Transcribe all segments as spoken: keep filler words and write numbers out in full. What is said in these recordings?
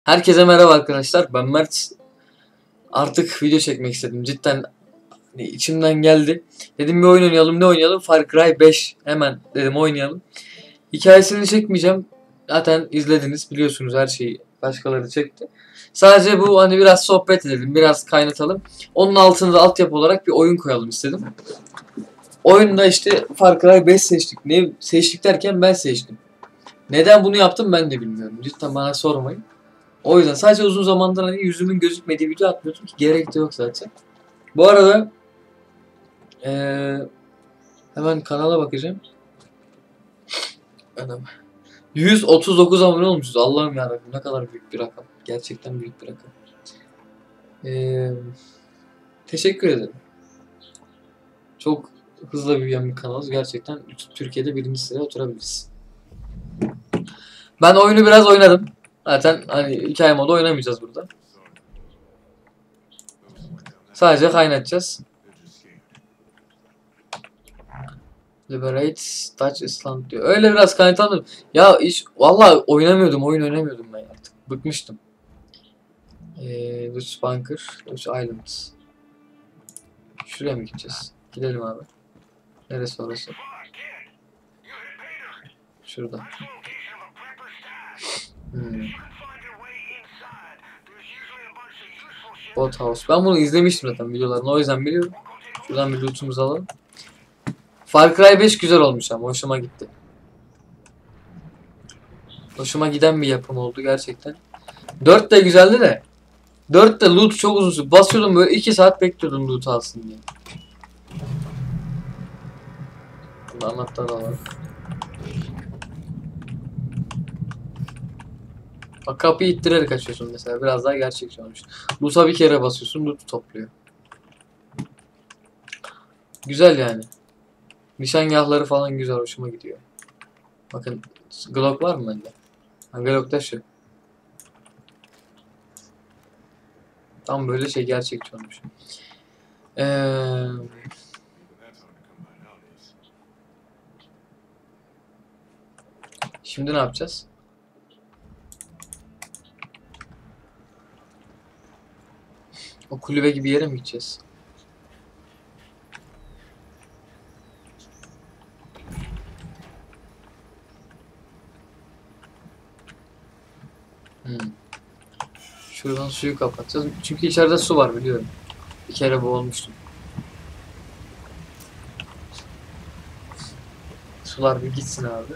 Herkese merhaba arkadaşlar. Ben Mert. Artık video çekmek istedim. Cidden hani içimden geldi. Dedim bir oyun oynayalım. Ne oynayalım? Far Cry beş. Hemen dedim oynayalım. Hikayesini çekmeyeceğim. Zaten izlediniz. Biliyorsunuz her şeyi başkaları çekti. Sadece bu hani biraz sohbet edelim. Biraz kaynatalım. Onun altına da altyapı olarak bir oyun koyalım istedim. Oyunda işte Far Cry beş seçtik. Ne seçtik derken ben seçtim. Neden bunu yaptım ben de bilmiyorum. Cidden bana sormayın. O yüzden sadece uzun zamandır hani yüzümün gözükmediği video atmıyordum ki gerek de yok zaten. Bu arada ee, hemen kanala bakacağım. Anam. yüz otuz dokuz abone olmuşuz. Allah'ım yarabbim ne kadar büyük bir rakam. Gerçekten büyük bir rakam. Ee, teşekkür ederim. Çok hızlı büyüyen bir kanalız. Gerçekten Türkiye'de birinci sıraya oturabiliriz. Ben oyunu biraz oynadım. Zaten hani hikaye modu oynamayacağız burada. Sadece kaynatacağız. Liberate Dutch Island diyor. Öyle biraz kaynatalım. Ya iş vallahi oynamıyordum, oyun oynamıyordum ben artık. Bıkmıştım. Eee Dutch Bunker, Dutch Islands. Şuraya mı gideceğiz? Gidelim abi. Neresi orası? Şurada. Hmm. Boat House. Ben bunu izlemiştim zaten videolarını. O yüzden biliyorum. Şuradan bir lootumuzu alalım. Far Cry beş güzel olmuş ama hoşuma gitti. Hoşuma giden bir yapım oldu gerçekten. dört de güzeldi de. dört de loot çok uzun sürdü. Basıyordum böyle iki saat bekliyordum loot alsın diye. Burada anahtar da var. Bak kapıyı ittirerek açıyorsun mesela. Biraz daha gerçekçi olmuş. Loot'a bir kere basıyorsun loot topluyor. Güzel yani. Nişangahları falan güzel, hoşuma gidiyor. Bakın Glock var mı bende? Ha, Glock da şu. Tam böyle şey gerçekçi olmuş. Ee, şimdi ne yapacağız? O kulübe gibi yere mi gideceğiz? Hmm. Şuradan suyu kapatacağız. Çünkü içeride su var biliyorum. Bir kere boğulmuştum. Sular bir gitsin abi.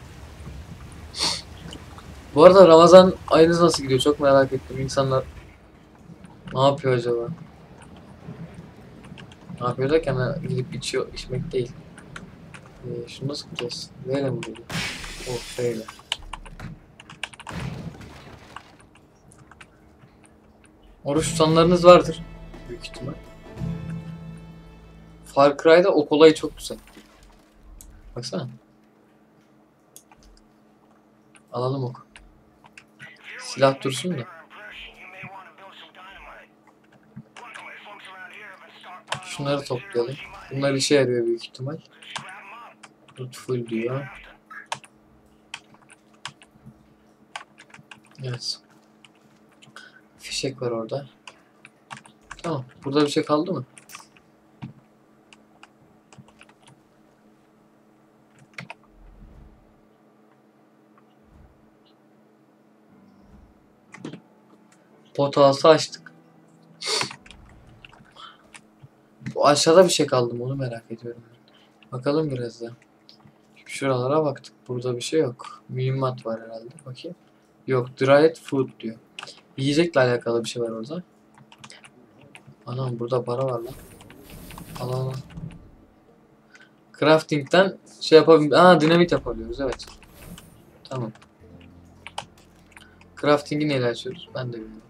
Bu arada Ramazan ayınız nasıl gidiyor? Çok merak ettim. İnsanlar ne yapıyor acaba? Ne yapıyor derken hani gidip içiyor, içmek değil. Ee, şunu nasıl yapacağız? Böyle mi geliyor? Oh böyle. Oruç tutanlarınız vardır. Büyük ihtimal. Far Cry'da ok olayı çok güzel. Baksana. Alalım ok. Silah dursun da. Şunları toplayalım. Bunlar işe yarıyor büyük ihtimal. Loot full diyor. Evet. Fişek var orada. Tamam. Burada bir şey kaldı mı? Potası açtık. Bu aşağıda bir şey kaldı mı onu merak ediyorum. Bakalım biraz da. Şuralara baktık. Burada bir şey yok. Mühimmat var herhalde. Bakayım. Yok. Dried food diyor. Yiyecekle alakalı bir şey var orada. Anam burada para var lan. Al al al. Crafting'den şey yapabiliyoruz. Aa dinamit yapabiliyoruz evet. Tamam. Crafting'i neyle açıyoruz? Ben de bilmiyorum.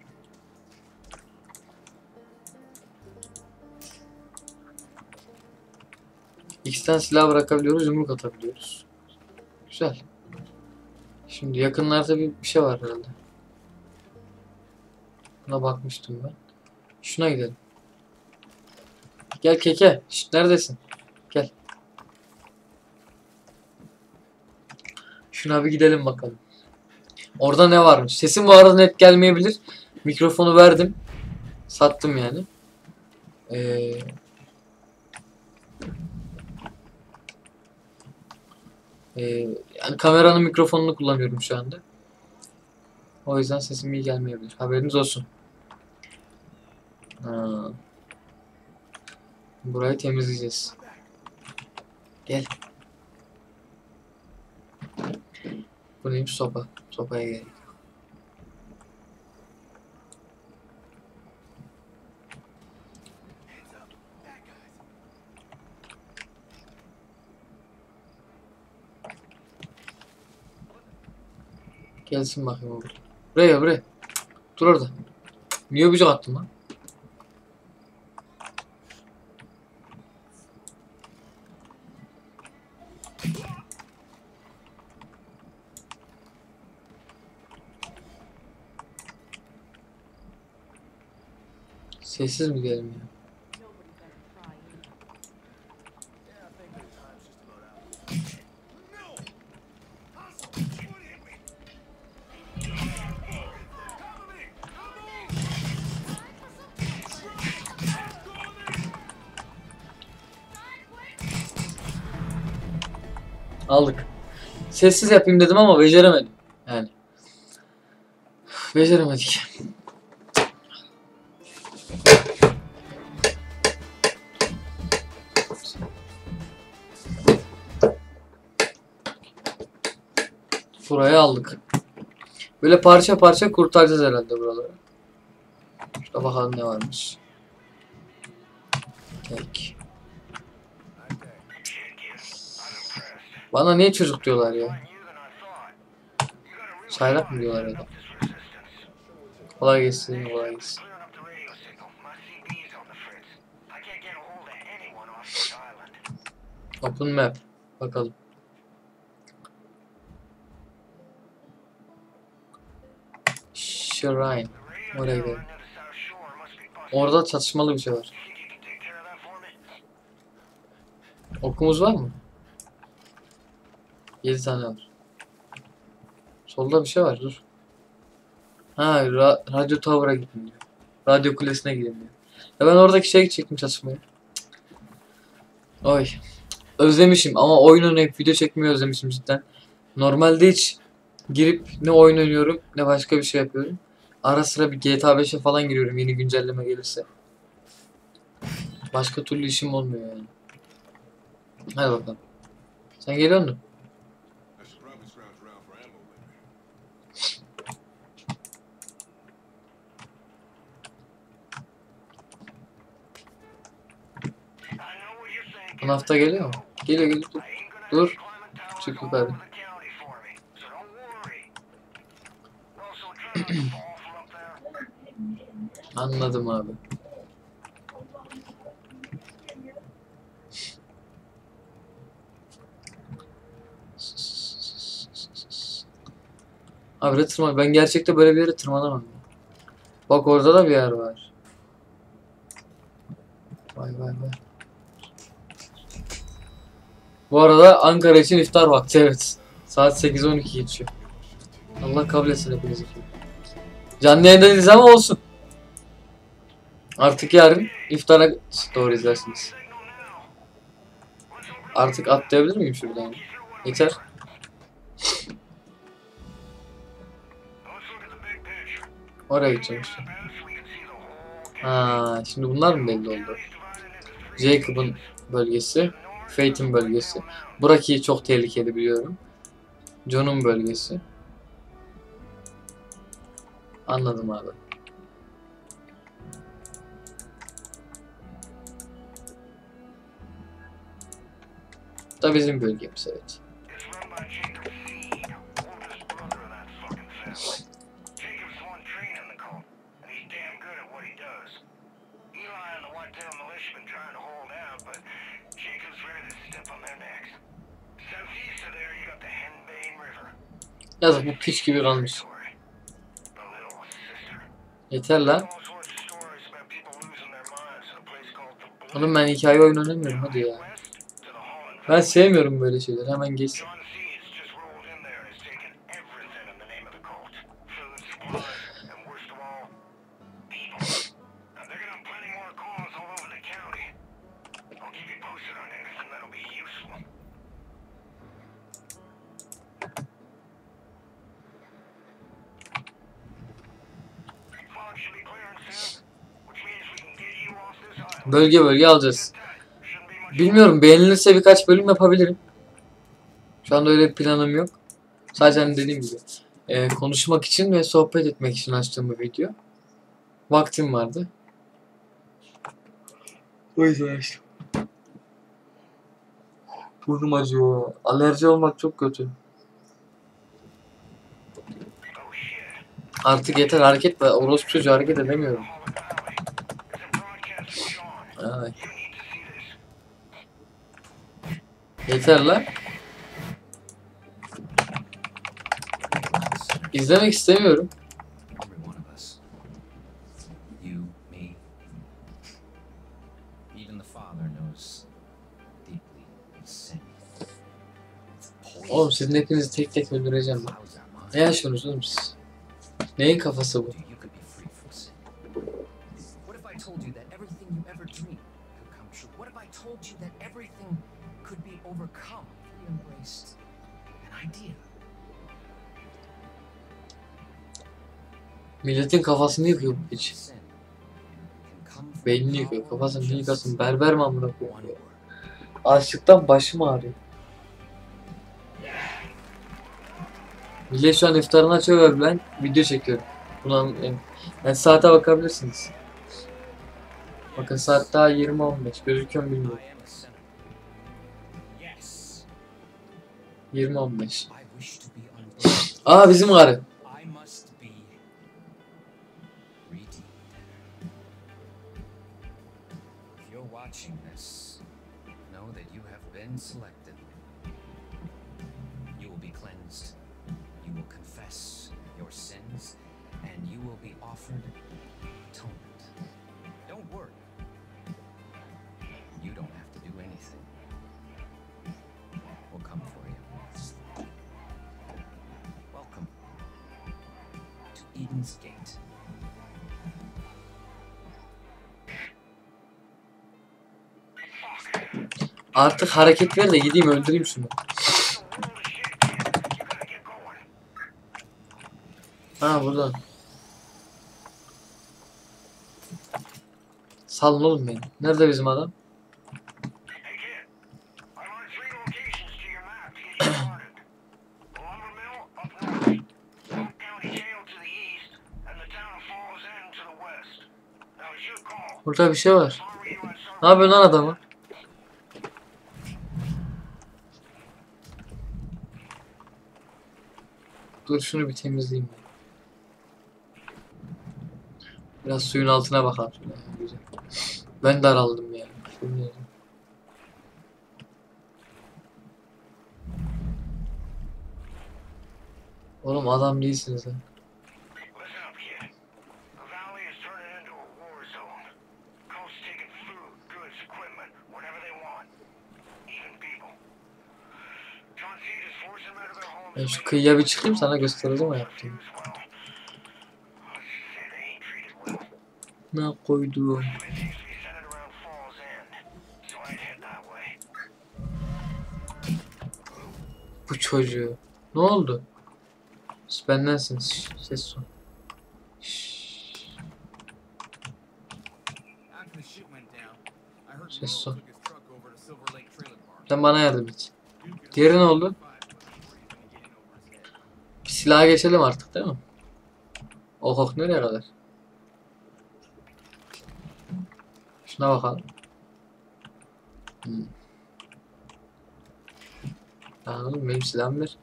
X'ten silah bırakabiliyoruz, yumruk atabiliyoruz. Güzel. Şimdi yakınlarda bir, bir şey var herhalde. Buna bakmıştım ben. Şuna gidelim. Gel keke. Şişt, neredesin? Gel. Şuna bir gidelim bakalım. Orada ne varmış? Sesim bu arada net gelmeyebilir. Mikrofonu verdim. Sattım yani. Ee, e, yani kameranın mikrofonunu kullanıyorum şu anda. O yüzden sesim iyi gelmeyebilir. Haberiniz olsun. Ha. Burayı temizleyeceğiz. Gel. Bu neymiş? Sopa. Sopaya gerek. Gelsin bakayım o buraya. Buraya gel buraya. Dur orada. Niye öpücük attın lan? Sessiz mi diyelim ya? Aldık. Sessiz yapayım dedim ama beceremedim. Yani. Beceremedik. Burayı aldık. Böyle parça parça kurtaracağız herhalde buraları. Şurada bakalım ne varmış. Tek. Bana niye çocuk diyorlar ya? Çaylak mı diyorlar ya da? Kolay gelsin, kolay gelsin. Open map. Bakalım. Shrine. Oraya gidelim. Orada çatışmalı bir şey var. Okumuz var mı? yedi tane var. Solda bir şey var, dur. Ha, ra radyo tower'a gittim diyor. Radyo kulesine gideyim diyor. Ya ben oradaki şeye gidecektim çatışmaya. Oy. Özlemişim ama oyun oynayıp video çekmeyi özlemişim cidden. Normalde hiç girip ne oyun oynuyorum ne başka bir şey yapıyorum. Ara sıra bir G T A beşe falan giriyorum yeni güncelleme gelirse. Başka türlü işim olmuyor yani. Hadi bakalım. Sen geliyor musun? Bu hafta geliyor mu? Geliyor geliyor. Dur. Dur. Çık yukarı. Anladım abi. Abi tırman. Ben gerçekte böyle bir yere tırmanamam. Bak orada da bir yer var. Vay vay vay. Bu arada Ankara için iftar vakti, evet. Saat sekiz on iki geçiyor. Allah kabul etsin hepinizi. Canlı yayında değiliz ama olsun. Artık yarın iftara doğru izlersiniz. Artık atlayabilir miyim şuradan? Yeter. Oraya gideceğim işte. Ha, şimdi bunlar mı belli oldu? Jacob'un bölgesi, Fate'in bölgesi. Buraki çok tehlikeli biliyorum. John'un bölgesi. Anladım abi. Bu da bizim bölgemiz, evet. Yazık, bu piç gibi kalmış. Yeter lan. Oğlum ben hikaye oyunu oynamıyorum, hadi ya. Ben sevmiyorum böyle şeyler, hemen geçsin. Bölge bölge alacağız. Bilmiyorum, beğenilirse birkaç bölüm yapabilirim. Şu anda öyle bir planım yok. Sadece hani dediğim gibi e, konuşmak için ve sohbet etmek için açtığım bir video. Vaktim vardı. O yüzden açtım. Burnum acıyor. Alerji olmak çok kötü. Artık yeter hareket ve orospu çocuğu hareket edemiyorum. Ay. Yeter lan. İzlemek istemiyorum. Oğlum sizin hepinizi tek tek öldüreceğim ben. Ne yaşıyorsunuz oğlum siz? Neyin kafası bu? Milletin kafasını yıkıyor bu piç. Beynini yıkıyor, kafasını yıkasın. Berber mi amına koyuyor? Açlıktan başım ağrıyor. Millet şu an iftarını açıyor ve ben video çekiyorum. Buna yani, yani saate bakabilirsiniz. Bakın saat daha yirmi on beş gözüküyor mu bilmiyorum. yirmi on beş. Aa bizim karı. Eden's Gate. Artık hareket ver de gideyim öldüreyim şunu. Ha buradan. Salın oğlum beni. Nerede bizim adam? Burada bir şey var. Ne yapıyorsun lan adamı? Dur şunu bir temizleyeyim. Biraz suyun altına bakalım. Ben daraldım ya. Oğlum adam değilsiniz ha. Ben şu kıyıya bir çıkayım sana göstereceğim o yaptığımı. Ne koydum? Bu çocuğu. Ne oldu? Siz bendensiniz. Ses son. Ses son. Sen bana yardım et. Diğeri ne oldu? Bir silaha geçelim artık değil mi? Oh oh nereye kadar? Şuna bakalım. Hmm. Anladım, benim silahım ver.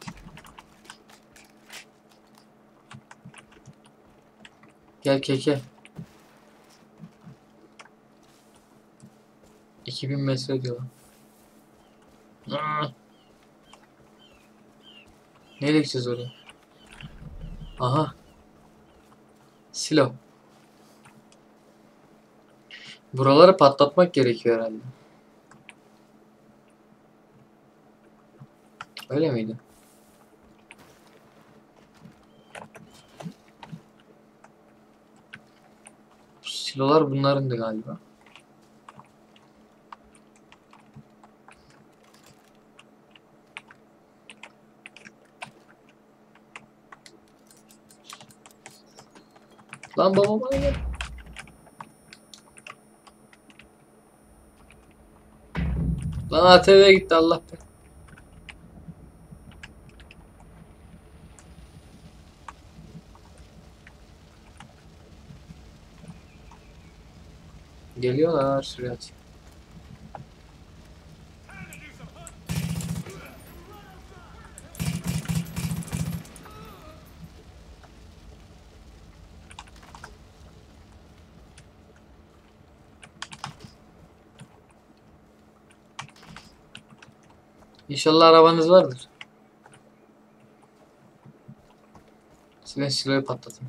Gel keke. iki bin metre diyor. Aa. Nereye gideceğiz oraya? Aha. Silo. Buraları patlatmak gerekiyor herhalde. Öyle miydi? Silolar bunlarındı galiba. Lan baba bana gel. Lan A T V'ye gitti Allah be. Geliyorlar sürat. İnşallah arabanız vardır. Silah silahı patlatın.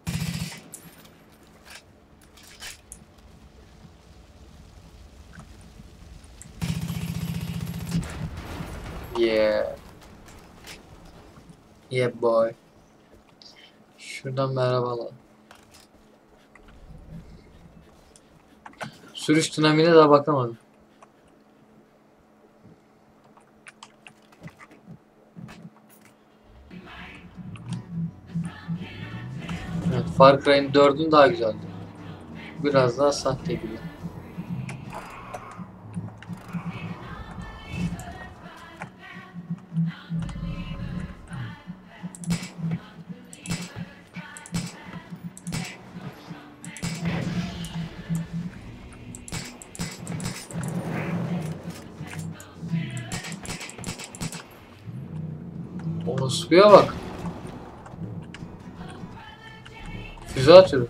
Yeah. Yeah boy. Şuradan merhabalar. Sürüş dinamiğine daha bakamadım. Evet, Far Cry'in dördün daha güzeldi. Biraz daha sahte gibi. Orospu'ya bak. Füze atıyor.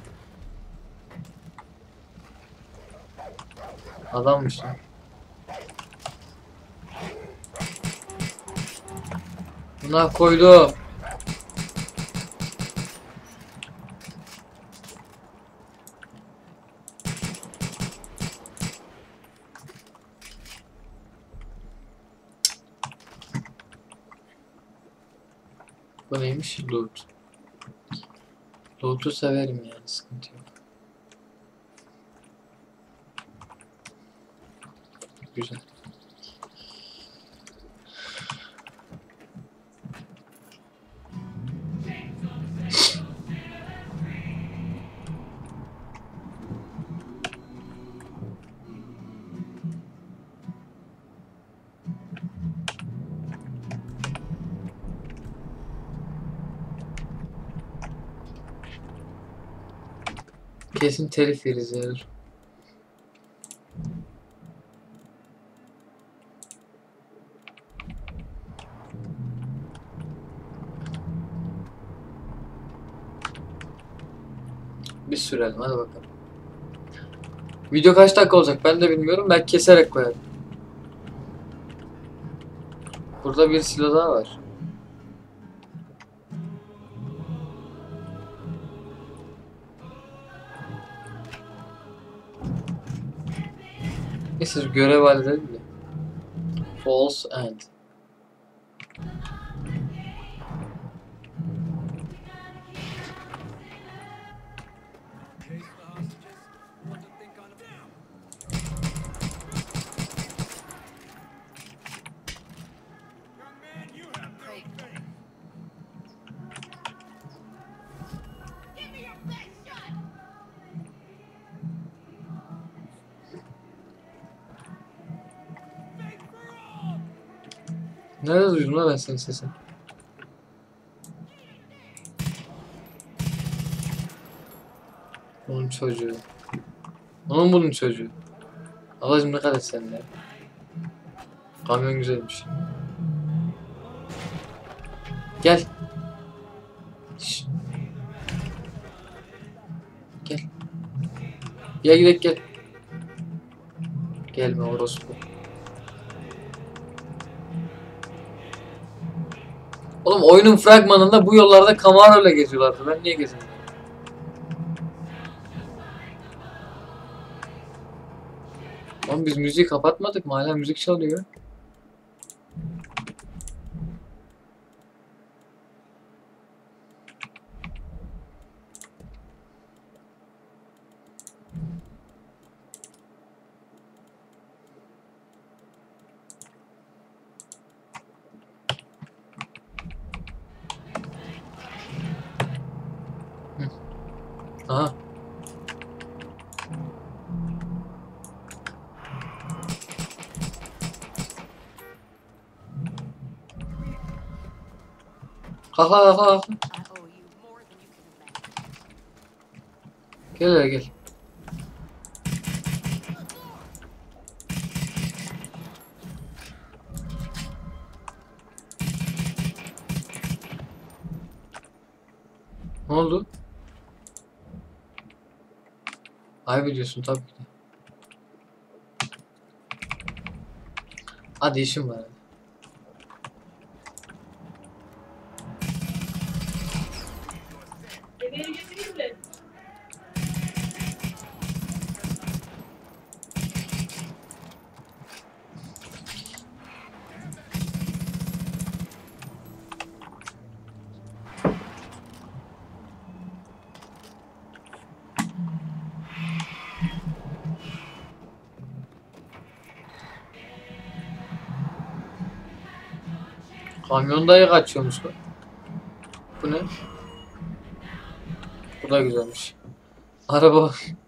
Adammış lan. Buna koydum. Bu neymiş? Loot. Loot'u severim yani, sıkıntı yok. Güzel. Kesin telif yeriz yani. Bir sürelim hadi bakalım. Video kaç dakika olacak ben de bilmiyorum. Ben keserek koyarım. Burada bir silo daha var. Neyse görev halledelim de. False end. Nerede duydum lan ben senin sesini? Onun çocuğu. Onun bunun çocuğu. Ablacım ne kadar sen de. Kamyon güzelmiş. Gel. Şişt. Gel. Gel gidelim gel. Gelme orospu. Oğlum oyunun fragmanında bu yollarda Camaro ile geziyorlardı. Ben niye gezemiyorum? Oğlum biz müziği kapatmadık mı? Hala müzik çalıyor. Aha. Kalk kalk kalk. Gel hele gel. Ne oldu? Ayıp ediyorsun tabii ki de. Hadi işim var. Kamyon dayı kaçıyormuş bu. Bu ne? Bu da güzelmiş. Araba.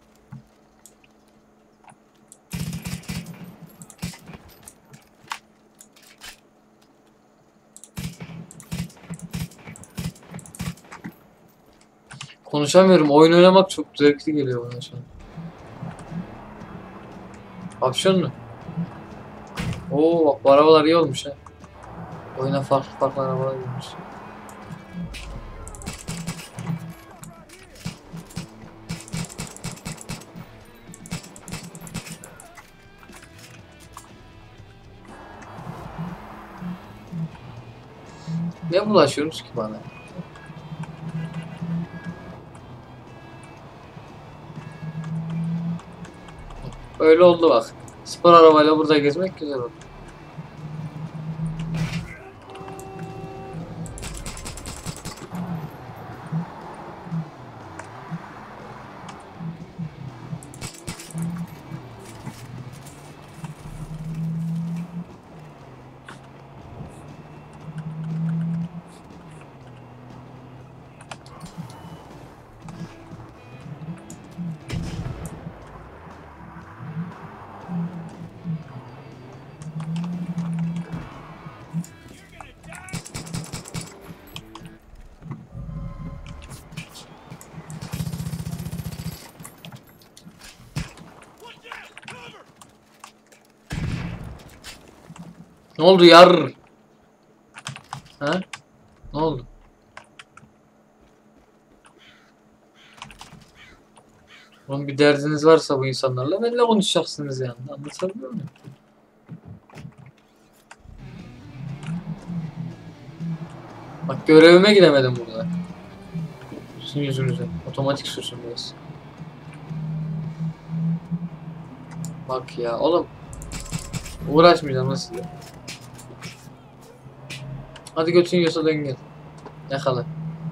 Konuşamıyorum. Oyun oynamak çok zevkli geliyor bana şu an. Kapşon mu? Oo bak bu arabalar iyi olmuş ha. Oyuna farklı farklı arabalar girmiş. Ne bulaşıyoruz ki bana? Öyle oldu bak. Spor arabayla burada gezmek güzel oldu. Ne oldu yar? Ha? Ne oldu? Oğlum bir derdiniz varsa bu insanlarla benimle konuşacaksınız yani. Anlatabiliyor muyum? Bak görevime gidemedim burada. Sizin yüzünüzden. Otomatik sürsün biraz. Bak ya oğlum. Uğraşmayacağım nasıl ya. Hadi götün yiyorsa dön gel. Yakala.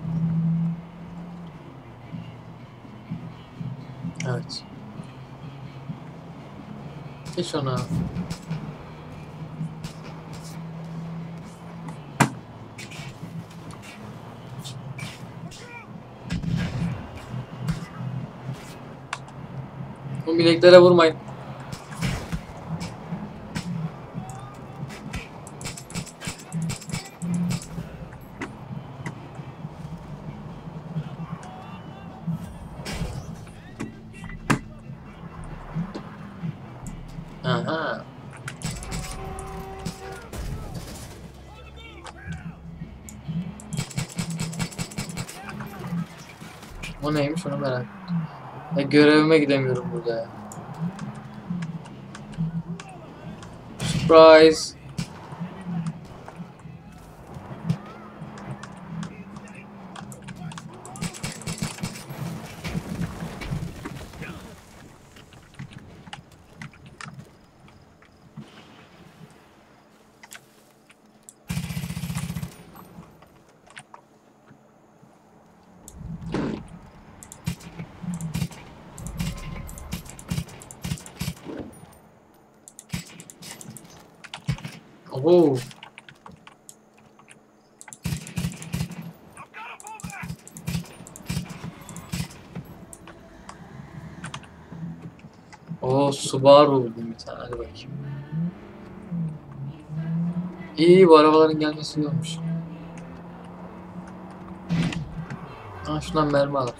Evet. Geç ona. Bu bileklere vurmayın. Aha. O neymiş onu merak ettim. Ya görevime gidemiyorum burada ya. Surprise. Oh. O Subaru buldum bir tane. Hadi bakayım. İyi, bu arabaların gelmesi iyi olmuş. Ha, şundan mermi al.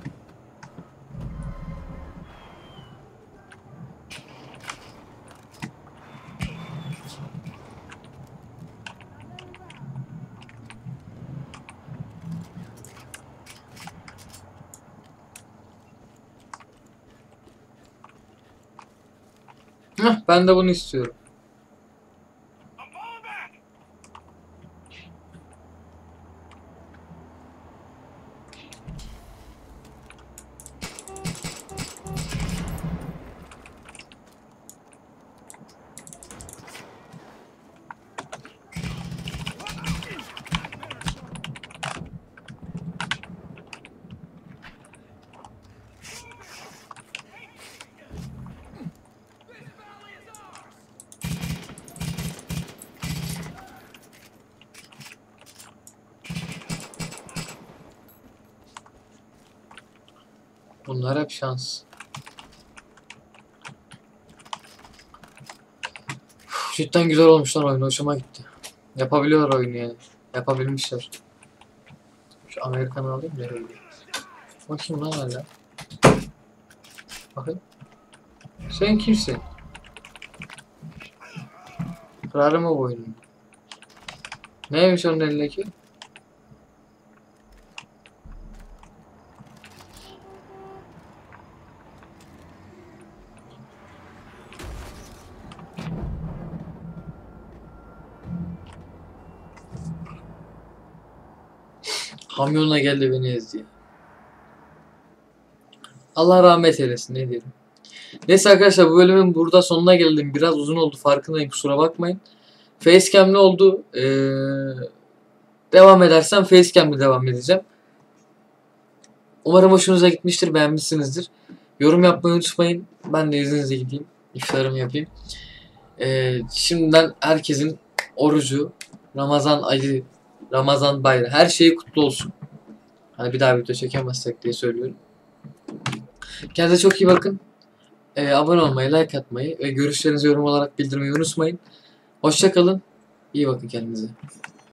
Heh, ben de bunu istiyorum. Bunlar hep şans. Uf, cidden güzel olmuşlar oyun. Hoşuma gitti. Yapabiliyorlar oyunu yani. Yapabilmişler. Şu Amerikan'ı alayım nereye gidiyor? Bakayım lan hala. Bakın. Sen kimsin? Kırarım mı bu oyunu? Neymiş onun elindeki? Kamyonla geldi beni ezdi. Allah rahmet eylesin, ne diyelim. Neyse arkadaşlar, bu bölümün burada sonuna geldim. Biraz uzun oldu, farkındayım, kusura bakmayın. Facecam'li oldu. Ee, devam edersem Facecam'li devam edeceğim. Umarım hoşunuza gitmiştir, beğenmişsinizdir. Yorum yapmayı unutmayın. Ben de izninizle gideyim. İftarımı yapayım. Ee, şimdiden herkesin orucu, Ramazan ayı, Ramazan bayramı, her şeyi kutlu olsun. Hani bir daha video çekemezsek diye söylüyorum. Kendinize çok iyi bakın. Ee, abone olmayı, like atmayı ve görüşlerinizi yorum olarak bildirmeyi unutmayın. Hoşça kalın. İyi bakın kendinize.